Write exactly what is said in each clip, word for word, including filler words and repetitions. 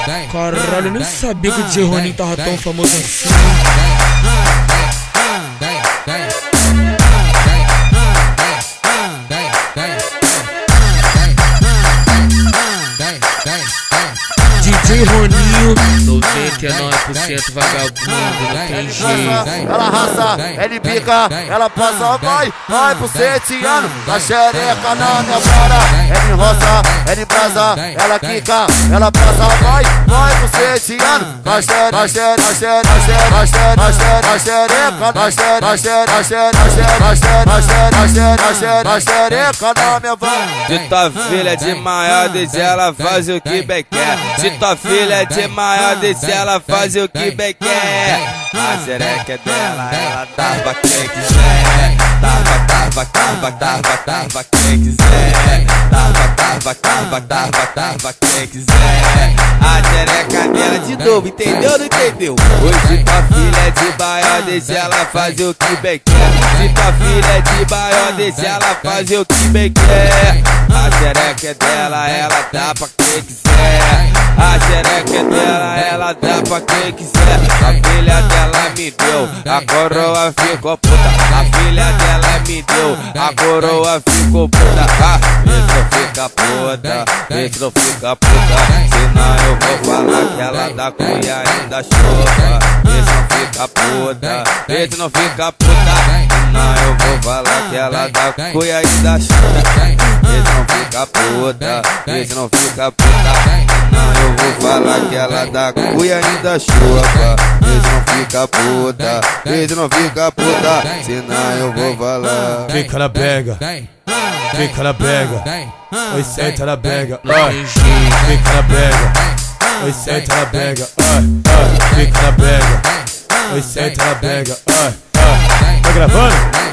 Caralho, eu nem sabia que o D J Roninho tava tão famoso assim. D J Roninho, noventa e nove por cento vagabundo, não tem jeito. Ela raça, ele pica, ela passa, vai, vai pro setiano. Da xereca na minha cara, ela enroça, ela embrasa, ela quica, ela passa, vai, vai pro setiano. Da xereca, da xereca, da xereca, da xereca, da xereca, da xereca, da xereca, da xereca, da xereca, da xereca, da xereca, da xereca na minha van. Se tua filha é de maior, desde ela faz o que bem quer. Se tua filha é de maior, desde ela faz o que bem quer. A xereca é dela, ela tava quem quiser. Tava, tava, tava, tava, tava quem quiser. Tava, tava, tava, tava, tava quem quiser. A xereca dela de novo, entendeu ou não entendeu? Hoje tua filha é de maior, desde ela faz o que bem quer. Se tua filha é de maior, desde ela faz o que bem quer. A xereca é dela, ela dá pra quem quiser. A xereca é dela, ela dá pra quem quiser. A filha dela me deu, a coroa ficou puta. A filha dela me deu, a coroa ficou puta. Ah, isso não fica puta, isso não fica puta. Senão eu vou falar que ela dá cuia ainda chupa. Isso não fica puta, isso não fica puta. Senão eu vou falar que ela dá cuia ainda chupa. Isso não fica puta, isso não fica puta. Não, eu vou falar que ela dá cuia ainda chupa. Isso não fica puta, isso não fica puta. Senão eu vou falar. Fica na pega, fica na pega, oi senta na pega, fica na pega, oi senta na pega, fica na pega, oi senta na pega, tá gravando?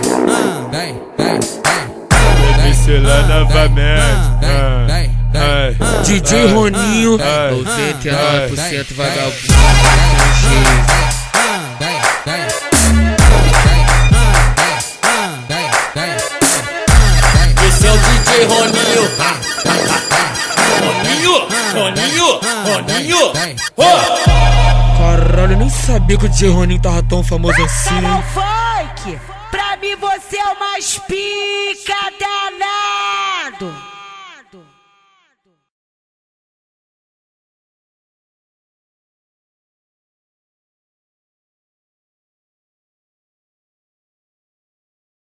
Desce novamente. D J Roninho, noventa e nove por cento vagabundo, não tem jeito. Esse é o D J Roninho. Roninho, Roninho, Roninho. Caralho, eu nem sabia que o D J Roninho tava tão famoso assim. Funk, pra mim você é o mais pica da